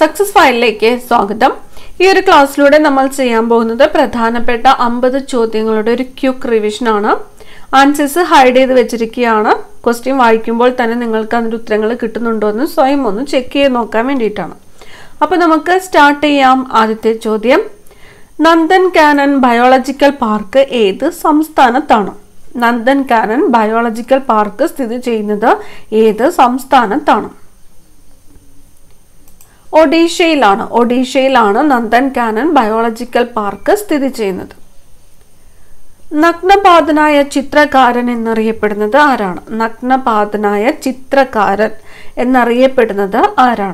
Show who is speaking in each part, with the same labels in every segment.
Speaker 1: Success ഫയലിലേക്ക് സ്വാഗതം. ഈ ഒരു ക്ലാസ്സിലൂടെ നമ്മൾ ചെയ്യാൻ പോകുന്നത് പ്രധാനപ്പെട്ട 50 ചോദ്യങ്ങളുടെ ഒരു ക്വിക്ക് റിവിഷൻ ആണ്. ആൻസേഴ്സ് ഹൈഡ് ചെയ്ത് വെച്ചിരിക്കുകയാണ്. ക്വസ്റ്റ്യൻ വായിക്കുമ്പോൾ തന്നെ നിങ്ങൾക്ക് അതിന്റെ ഉത്തരങ്ങൾ കിട്ടുന്നുണ്ടോ എന്ന് സ്വയം ഒന്ന് ചെക്ക് ചെയ്ത് നോക്കാൻ വേണ്ടിയിട്ടാണ്. അപ്പോൾ നമുക്ക് സ്റ്റാർട്ട് ചെയ്യാം. ആദ്യത്തെ ചോദ്യം, നന്ദൻകാനൻ ബയോളജിക്കൽ പാർക്ക് ഏത് സംസ്ഥാനത്താണ്? നന്ദൻകാനൻ ബയോളജിക്കൽ പാർക്ക് സ്ഥിതി ചെയ്യുന്നത് ഏത് സംസ്ഥാനത്താണ്? ഒഡീഷയിലാണ് നന്ദൻകാനൻ ബയോളജിക്കൽ പാർക്ക് സ്ഥിതി ചെയ്യുന്നത്. നഗ്നപാതനായ ചിത്രകാരൻ എന്നറിയപ്പെടുന്നത് ആരാണ്? നഗ്നപാതനായ ചിത്രകാരൻ എന്നറിയപ്പെടുന്നത് ആരാണ്?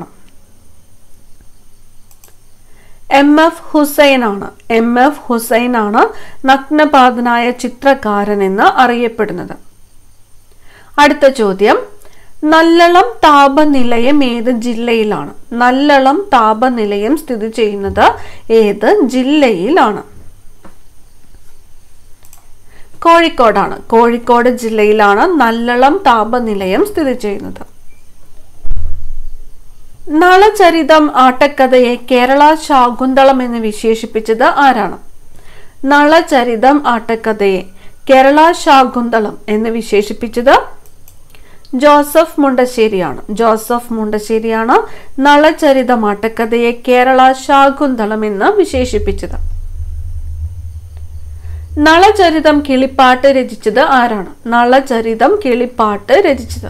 Speaker 1: MF ഹുസൈൻ ആണ് നഗ്നപാതനായ ചിത്രകാരൻ എന്ന് അറിയപ്പെടുന്നത്. അടുത്ത ചോദ്യം, നല്ലളം താപനിലയം ഏത് ജില്ലയിലാണ്? നല്ലളം താപനിലയം സ്ഥിതി ചെയ്യുന്നത് ഏത് ജില്ലയിലാണ്? കോഴിക്കോടാണ്. കോഴിക്കോട് ജില്ലയിലാണ് നല്ലളം താപനിലയം സ്ഥിതി ചെയ്യുന്നത്. നളചരിതം ആട്ടക്കഥയെ കേരള ശാകുന്തളം എന്ന് വിശേഷിപ്പിച്ചത് ആരാണ്? നളചരിതം ആട്ടക്കഥയെ കേരള ശാകുന്തളം എന്ന് വിശേഷിപ്പിച്ചത് ജോസഫ് മുണ്ടശ്ശേരിയാണ് നളചരിതം ആട്ടക്കഥയെ കേരള ശാകുന്തളം എന്ന് വിശേഷിപ്പിച്ചത്. നളചരിതം കിളിപ്പാട്ട് രചിച്ചത് ആരാണ്? നളചരിതം കിളിപ്പാട്ട് രചിച്ചത്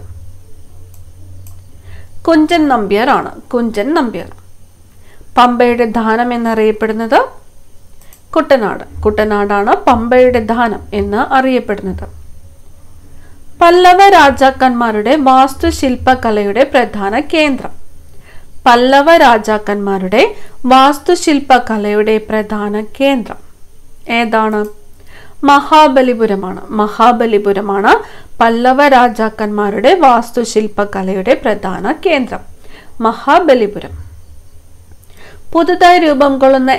Speaker 1: കുഞ്ചൻ നമ്പ്യാർ. പമ്പയുടെ ദാനം എന്നറിയപ്പെടുന്നത് കുട്ടനാടാണ് പമ്പയുടെ ദാനം എന്ന് അറിയപ്പെടുന്നത്. പല്ലവ രാജാക്കന്മാരുടെ വാസ്തുശില്പകലയുടെ പ്രധാന കേന്ദ്രം? പല്ലവ രാജാക്കന്മാരുടെ വാസ്തുശില്പകലയുടെ പ്രധാന കേന്ദ്രം ഏതാണ്? മഹാബലിപുരമാണ് പല്ലവ രാജാക്കന്മാരുടെ വാസ്തുശില്പകലയുടെ പ്രധാന കേന്ദ്രം. മഹാബലിപുരം. പുതുതായി രൂപം കൊള്ളുന്ന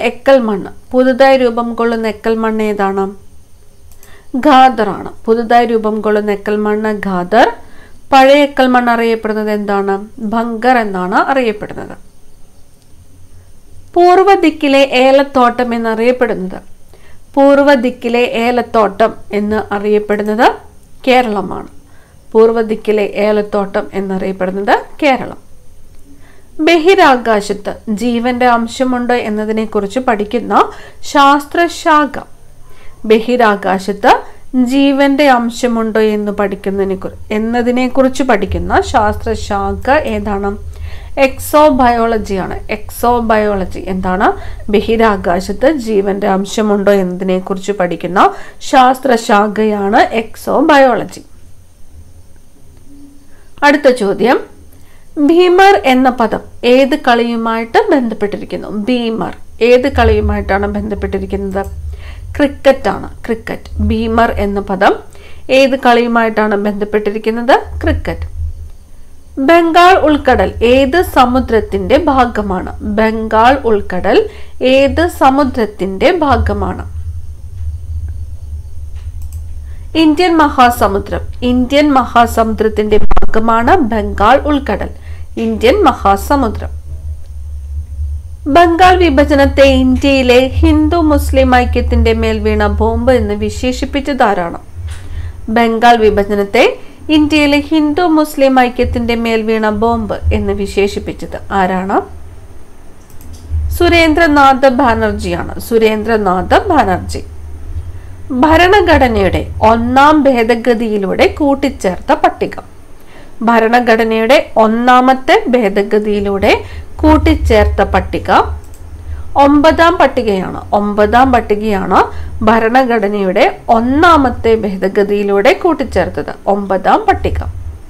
Speaker 1: എക്കൽ മണ്ണ് ഏതാണ്? ഖാദറാണ്. പുതുതായി രൂപം കൊള്ളുന്ന എക്കൽ മണ്ണ് ഖാദർ. പഴയ എക്കൽ മണ്ണ് അറിയപ്പെടുന്നത് എന്താണ്? ഭംഗർ എന്നാണ് അറിയപ്പെടുന്നത്. പൂർവ്വ ദിക്കിലെ ഏലത്തോട്ടം എന്നറിയപ്പെടുന്നത്? പൂർവ്വ ദിക്കിലെ ഏലത്തോട്ടം എന്ന് അറിയപ്പെടുന്നത് കേരളമാണ്. പൂർവ്വ ദിക്കിലെ ഏലത്തോട്ടം എന്നറിയപ്പെടുന്നത് കേരളം. ബഹിരാകാശത്ത് ജീവന്റെ അംശമുണ്ട് എന്നതിനെ കുറിച്ച് പഠിക്കുന്ന ശാസ്ത്രശാഖ? ബഹിരാകാശത്ത് ജീവന്റെ അംശമുണ്ടോ എന്നതിനെ കുറിച്ച് പഠിക്കുന്ന ശാസ്ത്രശാഖ ഏതാണ്? എക്സോബയോളജി. എന്താണ്? ബഹിരാകാശത്ത് ജീവന്റെ അംശമുണ്ടോ എന്നതിനെ കുറിച്ച് പഠിക്കുന്ന ശാസ്ത്രശാഖയാണ് എക്സോബയോളജി. അടുത്ത ചോദ്യം, ഭീമർ എന്ന പദം ഏത് കളിയുമായിട്ട് ബന്ധപ്പെട്ടിരിക്കുന്നു? ഭീമർ ഏത് കളിയുമായിട്ടാണ് ബന്ധപ്പെട്ടിരിക്കുന്നത്? ക്രിക്കറ്റ്. ഭീമർ എന്ന പദം ഏത് കളിയുമായിട്ടാണ് ബന്ധപ്പെട്ടിരിക്കുന്നത്? ക്രിക്കറ്റ്. ബംഗാൾ ഉൾക്കടൽ ഏത് സമുദ്രത്തിന്റെ ഭാഗമാണ്? ബംഗാൾ ഉൾക്കടൽ ഏത് സമുദ്രത്തിന്റെ ഭാഗമാണ്? ഇന്ത്യൻ മഹാസമുദ്രത്തിന്റെ ഭാഗമാണ് ബംഗാൾ ഉൾക്കടൽ. ഇന്ത്യൻ മഹാസമുദ്രം. ബംഗാൾ വിഭജനത്തെ ഇന്ത്യയിലെ ഹിന്ദു മുസ്ലിം ഐക്യത്തിന്റെ മേൽ വീണ ബോംബ് എന്ന് വിശേഷിപ്പിച്ചത് ആരാണ്? ബംഗാൾ വിഭജനത്തെ ഇന്ത്യയിലെ ഹിന്ദു മുസ്ലിം ഐക്യത്തിന്റെ മേൽ വീണ ബോംബ് എന്ന് വിശേഷിപ്പിച്ചത് ആരാണ്? സുരേന്ദ്രനാഥ് ബാനർജി. ഭരണഘടനയുടെ 1ാം ഭേദഗതിയിലൂടെ കൂട്ടിച്ചേർത്ത പട്ടിക? ഭരണഘടനയുടെ 1ാമത്തെ ഭേദഗതിയിലൂടെ കൂട്ടിച്ചേർത്ത പട്ടിക 9ാം പട്ടികയാണ്. ഭരണഘടനയുടെ 1ാമത്തെ ഭേദഗതിയിലൂടെ കൂട്ടിച്ചേർത്തത് 9ാം പട്ടിക.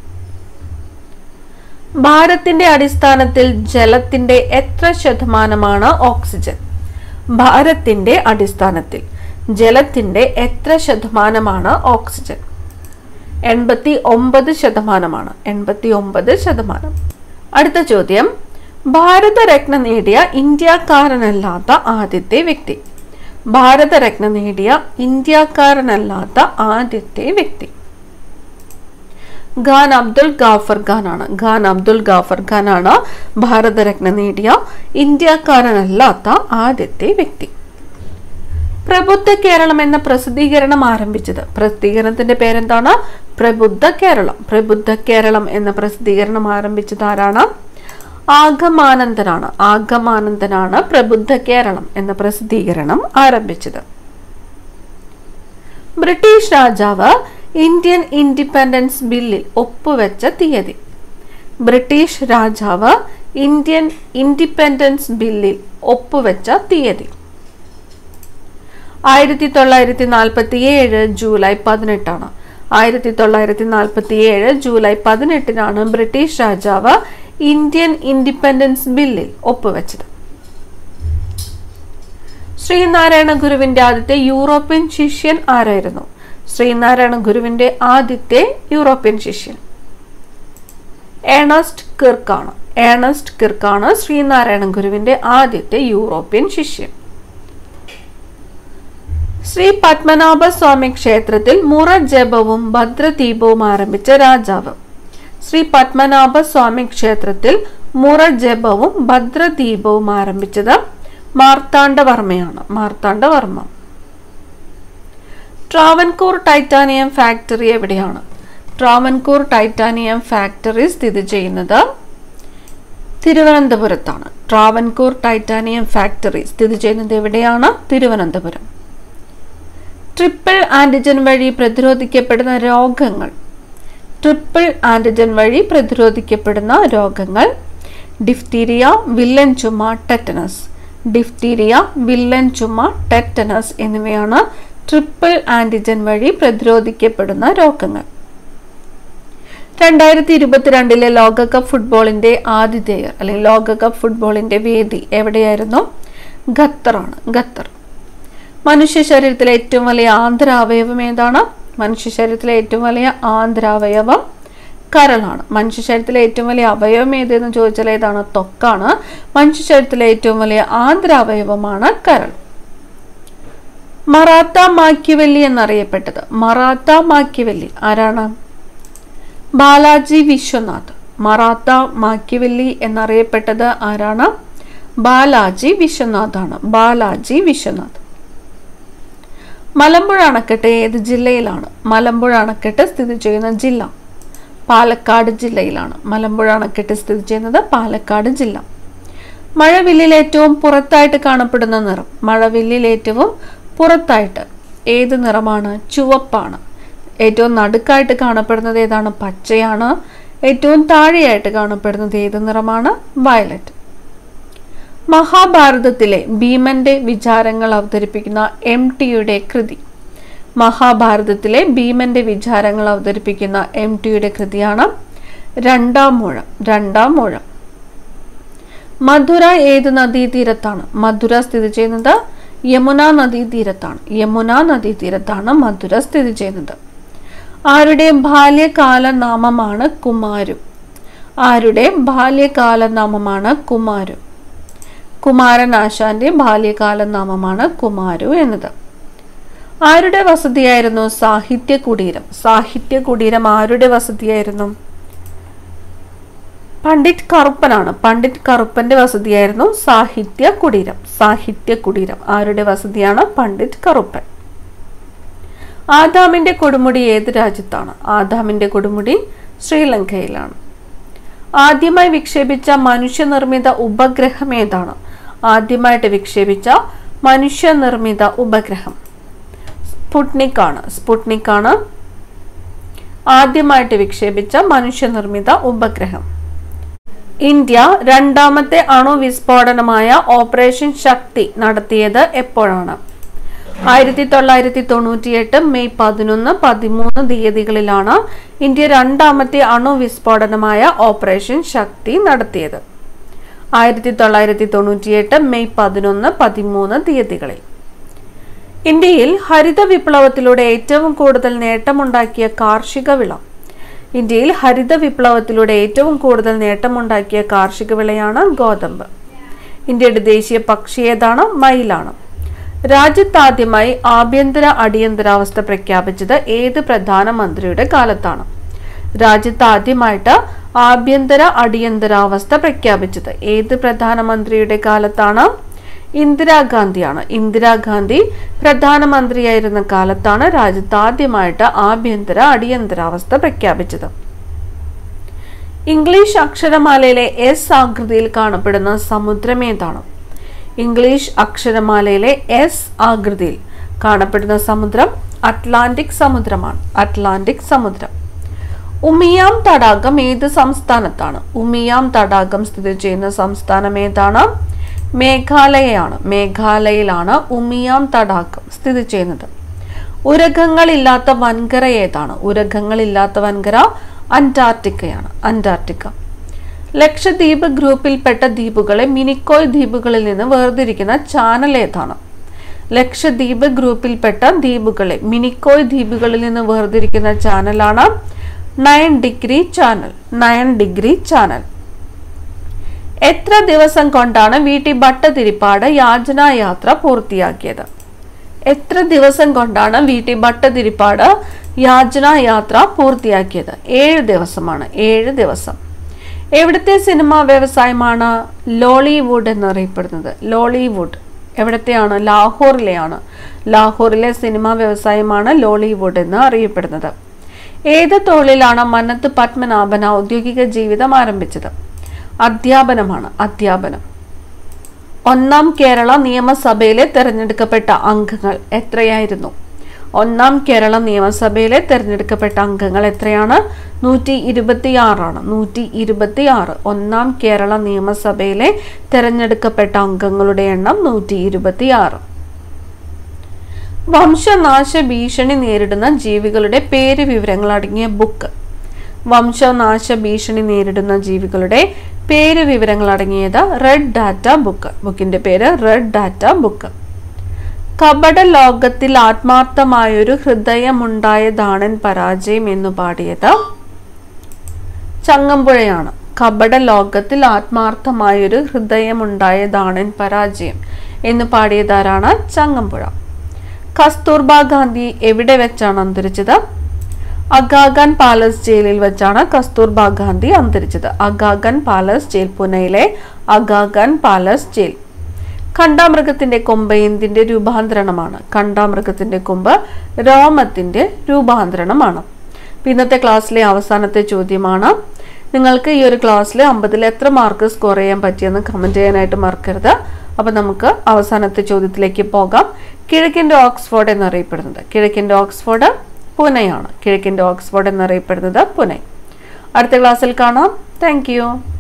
Speaker 1: ഭാരത്തിന്റെ അടിസ്ഥാനത്തിൽ ജലത്തിന്റെ എത്ര ശതമാനമാണ് ഓക്സിജൻ? ഭാരത്തിന്റെ അടിസ്ഥാനത്തിൽ ജലത്തിന്റെ എത്ര ശതമാനമാണ് ഓക്സിജൻ? 89%. അടുത്ത ചോദ്യം, ഭാരതരത്ന നേടിയ ഇന്ത്യക്കാരനല്ലാത്ത ആദ്യത്തെ വ്യക്തി? ഭാരതരത്ന നേടിയ ഇന്ത്യക്കാരനല്ലാത്ത ആദ്യത്തെ വ്യക്തി ഖാൻ അബ്ദുൽ ഗാഫർ ഖാൻ ആണ്. ഖാൻ അബ്ദുൽ ഗാഫർ ഖാൻ ആണ് ഭാരതരത്ന നേടിയ ഇന്ത്യക്കാരനല്ലാത്ത ആദ്യത്തെ വ്യക്തി. പ്രബുദ്ധ കേരളം എന്ന പ്രസിദ്ധീകരണം ആരംഭിച്ചത്, പ്രസിദ്ധീകരണത്തിന്റെ പേരെന്താണ്? പ്രബുദ്ധ കേരളം. പ്രബുദ്ധ കേരളം എന്ന പ്രസിദ്ധീകരണം ആരംഭിച്ചത് ആരാണ്? ആഗമാനന്ദനാണ്. ആഗമാനന്ദനാണ് പ്രബുദ്ധ കേരളം എന്ന പ്രസിദ്ധീകരണം ആരംഭിച്ചത്. ബ്രിട്ടീഷ് രാജാവ് ഇന്ത്യൻ ഇൻഡിപെൻഡൻസ് ബില്ലിൽ ഒപ്പുവെച്ച തീയതി. ബ്രിട്ടീഷ് രാജാവ് ഇന്ത്യൻ ഇൻഡിപെൻഡൻസ് ബില്ലിൽ ഒപ്പുവെച്ച തീയതി 1947 ജൂലൈ 18 1947 ജൂലൈ 18 ബ്രിട്ടീഷ് രാജാവ് ഇന്ത്യൻ ഇൻഡിപെൻഡൻസ് ബില്ലിൽ ഒപ്പുവെച്ചത്. ശ്രീനാരായണ ഗുരുവിന്റെ ആദ്യത്തെ യൂറോപ്യൻ ശിഷ്യൻ ആരായിരുന്നു? ശ്രീനാരായണ ഗുരുവിന്റെ ആദ്യത്തെ യൂറോപ്യൻ ശിഷ്യൻ ഏണസ്റ്റ് കിർക്കാണ്. ഏണസ്റ്റ് കിർക്കാണ് ശ്രീനാരായണ ഗുരുവിന്റെ ആദ്യത്തെ യൂറോപ്യൻ ശിഷ്യൻ. ശ്രീ പത്മനാഭ സ്വാമി ക്ഷേത്രത്തിൽ മുറ ജപവും ഭദ്രദീപവും ആരംഭിച്ച രാജാവ്. ശ്രീ പത്മനാഭ സ്വാമി ക്ഷേത്രത്തിൽ മുറ ജപവും ഭദ്രദീപവും ആരംഭിച്ചത് മാർത്താണ്ഡവർമ്മയാണ്. മാർത്താണ്ഡവർമ്മ. ട്രാവൻകൂർ ടൈറ്റാനിയം ഫാക്ടറി എവിടെയാണ്? ട്രാവൻകൂർ ടൈറ്റാനിയം ഫാക്ടറി സ്ഥിതി ചെയ്യുന്നത് തിരുവനന്തപുരത്താണ്. ട്രാവൻകൂർ ടൈറ്റാനിയം ഫാക്ടറി സ്ഥിതി ചെയ്യുന്നത് എവിടെയാണ്? തിരുവനന്തപുരം. ട്രിപ്പിൾ ആന്റിജൻ വഴി പ്രതിരോധിക്കപ്പെടുന്ന രോഗങ്ങൾ. ട്രിപ്പിൾ ആന്റിജൻ വഴി പ്രതിരോധിക്കപ്പെടുന്ന രോഗങ്ങൾ ഡിഫ്തീരിയ, വില്ലൻ ചുമ, ടെറ്റനസ്. ഡിഫ്തീരിയ, വില്ലൻ ചുമ, ടെറ്റനസ് എന്നിവയാണ് ട്രിപ്പിൾ ആന്റിജൻ വഴി പ്രതിരോധിക്കപ്പെടുന്ന രോഗങ്ങൾ. 2022 ലോകകപ്പ് ഫുട്ബോളിന്റെ ആതിഥേയർ അല്ലെങ്കിൽ ലോകകപ്പ് ഫുട്ബോളിന്റെ വേദി എവിടെയായിരുന്നു? ഖത്തറാണ്. ഖത്തർ. മനുഷ്യ ശരീരത്തിലെ ഏറ്റവും വലിയ ആന്തരാവയവം ഏതാണ്? മനുഷ്യ ശരീരത്തിലെ ഏറ്റവും വലിയ ആന്തരാവയവം കരളാണ്. മനുഷ്യ ശരീരത്തിലെ ഏറ്റവും വലിയ അവയവം ഏതെന്ന് ചോദിച്ചാൽ ഏതാണ്? ത്വക്കാണ്. മനുഷ്യ ശരീരത്തിലെ ഏറ്റവും വലിയ ആന്തരാവയവമാണ് കരൾ. മറാത്ത മാക്യവല്ലി എന്നറിയപ്പെട്ടത്. മറാത്ത മാക്യവല്ലി ആരാണ്? ബാലാജി വിശ്വനാഥ്. മറാത്ത മാക്യവല്ലി എന്നറിയപ്പെട്ടത് ആരാണ്? ബാലാജി വിശ്വനാഥ് ആണ്. ബാലാജി വിശ്വനാഥ്. മലമ്പുഴ അണക്കെട്ട് ഏത് ജില്ലയിലാണ്? മലമ്പുഴ അണക്കെട്ട് സ്ഥിതി ചെയ്യുന്ന ജില്ല പാലക്കാട് ജില്ലയിലാണ്. മലമ്പുഴ അണക്കെട്ട് സ്ഥിതി ചെയ്യുന്നത് പാലക്കാട് ജില്ല. മഴവില്ലിൽ ഏറ്റവും പുറത്തായിട്ട് കാണപ്പെടുന്ന നിറം. മഴവില്ലിൽ ഏറ്റവും പുറത്തായിട്ട് ഏത് നിറമാണ്? ചുവപ്പാണ്. ഏറ്റവും നടുക്കായിട്ട് കാണപ്പെടുന്നത് ഏതാണ്? പച്ചയാണ്. ഏറ്റവും താഴെയായിട്ട് കാണപ്പെടുന്നത് ഏത് നിറമാണ്? വയലറ്റ്. മഹാഭാരതത്തിലെ ഭീമന്റെ വിചാരങ്ങൾ അവതരിപ്പിക്കുന്ന MTയുടെ കൃതി. മഹാഭാരതത്തിലെ ഭീമന്റെ വിചാരങ്ങൾ അവതരിപ്പിക്കുന്ന MTയുടെ കൃതിയാണ് രണ്ടാം മൂഴം. രണ്ടാം മൂഴം. മധുര ഏത് നദീതീരത്താണ്? മധുര സ്ഥിതി ചെയ്യുന്നത് യമുന നദീതീരത്താണ്. യമുന നദീതീരത്താണ് മധുര സ്ഥിതി ചെയ്യുന്നത്. ആരുടെ ബാല്യകാല നാമമാണ് കുമാരു? ആരുടെ ബാല്യകാല നാമമാണ് കുമാരു? കുമാരനാശാന്റെ ബാല്യകാല നാമമാണ് കുമാരു എന്നത്. ആരുടെ വസതിയായിരുന്നു സാഹിത്യ കുടീരം? സാഹിത്യ കുടീരം ആരുടെ വസതിയായിരുന്നു? പണ്ഡിറ്റ് കറുപ്പനാണ്. പണ്ഡിറ്റ് കറുപ്പന്റെ വസതിയായിരുന്നു സാഹിത്യ കുടീരം. സാഹിത്യ കുടീരം ആരുടെ വസതിയാണ്? പണ്ഡിറ്റ് കറുപ്പൻ. ആദാമിന്റെ കൊടുമുടി ഏത് രാജ്യത്താണ്? ആദാമിന്റെ കൊടുമുടി ശ്രീലങ്കയിലാണ്. ആദ്യമായി വിക്ഷേപിച്ച മനുഷ്യനിർമ്മിത ഉപഗ്രഹം ഏതാണ്? ആദ്യമായിട്ട് വിക്ഷേപിച്ച മനുഷ്യനിർമ്മിത ഉപഗ്രഹം സ്പുട്നിക് ആണ്. സ്പുട്നിക് ആണ് ആദ്യമായിട്ട് വിക്ഷേപിച്ച മനുഷ്യനിർമ്മിത ഉപഗ്രഹം. ഇന്ത്യ രണ്ടാമത്തെ അണുവിസ്ഫോടനമായ ഓപ്പറേഷൻ ശക്തി നടത്തിയത് എപ്പോഴാണ്? 1998 മെയ് 11, 13 തീയതികളിലാണ് ഇന്ത്യ രണ്ടാമത്തെ അണുവിസ്ഫോടനമായ ഓപ്പറേഷൻ ശക്തി നടത്തിയത്. 1998 മെയ് 11, 13 തീയതികളിൽ. ഇന്ത്യയിൽ ഹരിത വിപ്ലവത്തിലൂടെ ഏറ്റവും കൂടുതൽ നേട്ടമുണ്ടാക്കിയ കാർഷിക വിള. ഇന്ത്യയിൽ ഹരിത വിപ്ലവത്തിലൂടെ ഏറ്റവും കൂടുതൽ നേട്ടമുണ്ടാക്കിയ കാർഷിക വിളയാണ് ഗോതമ്പ്. ഇന്ത്യയുടെ ദേശീയ പക്ഷി ഏതാണ്? മയിലാണ്. രാജ്യത്താദ്യമായി ആഭ്യന്തര അടിയന്തരാവസ്ഥ പ്രഖ്യാപിച്ചത് ഏത് പ്രധാനമന്ത്രിയുടെ കാലത്താണ്? രാജ്യത്ത് ആദ്യമായിട്ട് ആഭ്യന്തര അടിയന്തരാവസ്ഥ പ്രഖ്യാപിച്ചത് ഏത് പ്രധാനമന്ത്രിയുടെ കാലത്താണ്? ഇന്ദിരാഗാന്ധിയാണ്. ഇന്ദിരാഗാന്ധി പ്രധാനമന്ത്രിയായിരുന്ന കാലത്താണ് രാജ്യത്ത് ആദ്യമായിട്ട് ആഭ്യന്തര അടിയന്തരാവസ്ഥ പ്രഖ്യാപിച്ചത്. ഇംഗ്ലീഷ് അക്ഷരമാലയിലെ എസ് ആകൃതിയിൽ കാണപ്പെടുന്ന സമുദ്രം ഏതാണ്? ഇംഗ്ലീഷ് അക്ഷരമാലയിലെ എസ് ആകൃതിയിൽ കാണപ്പെടുന്ന സമുദ്രം അറ്റ്ലാന്റിക് സമുദ്രമാണ്. അറ്റ്ലാന്റിക് സമുദ്രം. ഉമിയാം തടാകം ഏത് സംസ്ഥാനത്താണ്? ഉമിയാം തടാകം സ്ഥിതി ചെയ്യുന്ന സംസ്ഥാനം ഏതാണ്? മേഘാലയയാണ്. മേഘാലയയിലാണ് ഉമിയാം തടാകം സ്ഥിതി ചെയ്യുന്നത്. ഉരഗങ്ങളില്ലാത്ത വൻകര ഏതാണ്? ഉരഗങ്ങളില്ലാത്ത വൻകര അന്റാർട്ടിക്കയാണ്. അന്റാർട്ടിക്ക. ലക്ഷദ്വീപ് ഗ്രൂപ്പിൽപ്പെട്ട ദ്വീപുകളെ മിനിക്കോയ് ദ്വീപുകളിൽ നിന്ന് വേർതിരിക്കുന്ന ചാനൽ ഏതാണ്? ലക്ഷദ്വീപ് ഗ്രൂപ്പിൽപ്പെട്ട ദ്വീപുകളെ മിനിക്കോയ് ദ്വീപുകളിൽ നിന്ന് വേർതിരിക്കുന്ന ചാനലാണ് 9 ഡിഗ്രി ചാനൽ. 9 degree channel. എത്ര ദിവസം കൊണ്ടാണ് വി.ടി. ഭട്ടതിരിപ്പാട് യാചനായാത്ര പൂർത്തിയാക്കിയത്? എത്ര ദിവസം കൊണ്ടാണ് വി.ടി. ഭട്ടതിരിപ്പാട് യാചനായാത്ര പൂർത്തിയാക്കിയത്? 7 ദിവസമാണ്. 7 ദിവസം. എവിടുത്തെ സിനിമാ വ്യവസായമാണ് ലോളിവുഡ് എന്നറിയപ്പെടുന്നത്? ലോളിവുഡ് എവിടത്തെയാണ്? ലാഹോറിലെയാണ്. ലാഹോറിലെ സിനിമാ വ്യവസായമാണ് ലോളിവുഡ് എന്ന് അറിയപ്പെടുന്നത്. ഏത് തൊഴിലാണ് മന്നത്ത് പത്മനാഭൻ ഔദ്യോഗിക ജീവിതം ആരംഭിച്ചത്? അധ്യാപനമാണ്. അധ്യാപനം. ഒന്നാം കേരള നിയമസഭയിലെ തെരഞ്ഞെടുക്കപ്പെട്ട അംഗങ്ങൾ എത്രയായിരുന്നു? ഒന്നാം കേരള നിയമസഭയിലെ തെരഞ്ഞെടുക്കപ്പെട്ട അംഗങ്ങൾ എത്രയാണ്? 126 ആണ്. 126. ഒന്നാം കേരള നിയമസഭയിലെ തെരഞ്ഞെടുക്കപ്പെട്ട അംഗങ്ങളുടെ എണ്ണം 126. വംശനാശ ഭീഷണി നേരിടുന്ന ജീവികളുടെ പേര് വിവരങ്ങൾ അടങ്ങിയ ബുക്ക്. വംശനാശ ഭീഷണി നേരിടുന്ന ജീവികളുടെ പേര് വിവരങ്ങൾ അടങ്ങിയത് റെഡ് ഡാറ്റ ബുക്ക്. ബുക്കിന്റെ പേര് റെഡ് ഡാറ്റ ബുക്ക്. കപട ലോകത്തിൽ ആത്മാർത്ഥമായൊരു ഹൃദയമുണ്ടായതാണൻ പരാജയം എന്നു പാടിയത് ചങ്ങമ്പുഴയാണ്. കപട ലോകത്തിൽ ആത്മാർത്ഥമായൊരു ഹൃദയമുണ്ടായതാണൻ പരാജയം എന്ന് പാടിയതാരാണ്? ചങ്ങമ്പുഴ. കസ്തൂർബ ഗാന്ധി എവിടെ വെച്ചാണ് അന്തരിച്ചത്? അഗാഖാൻ പാലസ് ജയിലിൽ വെച്ചാണ് കസ്തൂർബ ഗാന്ധി അന്തരിച്ചത്. അഗാഖാൻ പാലസ് ജയിൽ, പൂനെയിലെ അഗാഖാൻ പാലസ് ജയിൽ. ഖണ്ഡാമൃഗത്തിന്റെ കൊമ്പ് എന്തിന്റെ രൂപാന്തരണമാണ്? ഖണ്ഡാമൃഗത്തിന്റെ കൊമ്പ് രോമത്തിന്റെ രൂപാന്തരണമാണ്. ഇന്നത്തെ ക്ലാസ്സിലെ അവസാനത്തെ ചോദ്യമാണ്. നിങ്ങൾക്ക് ഈ ഒരു ക്ലാസ്സിൽ 50-ൽ എത്ര മാർക്ക് സ്കോർ ചെയ്യാൻ പറ്റിയെന്ന് കമന്റ് ചെയ്യാനായിട്ട് മറക്കരുത്. അപ്പൊ നമുക്ക് അവസാനത്തെ ചോദ്യത്തിലേക്ക് പോകാം. കിഴക്കിന്റെ ഓക്സ്ഫോർഡ് എന്നറിയപ്പെടുന്നത്? കിഴക്കിന്റെ ഓക്സ്ഫോർഡ് പൂനെയാണ്. കിഴക്കിന്റെ ഓക്സ്ഫോർഡ് എന്നറിയപ്പെടുന്നത് പൂനെ. അടുത്ത ക്ലാസ്സിൽ കാണാം. Thank U.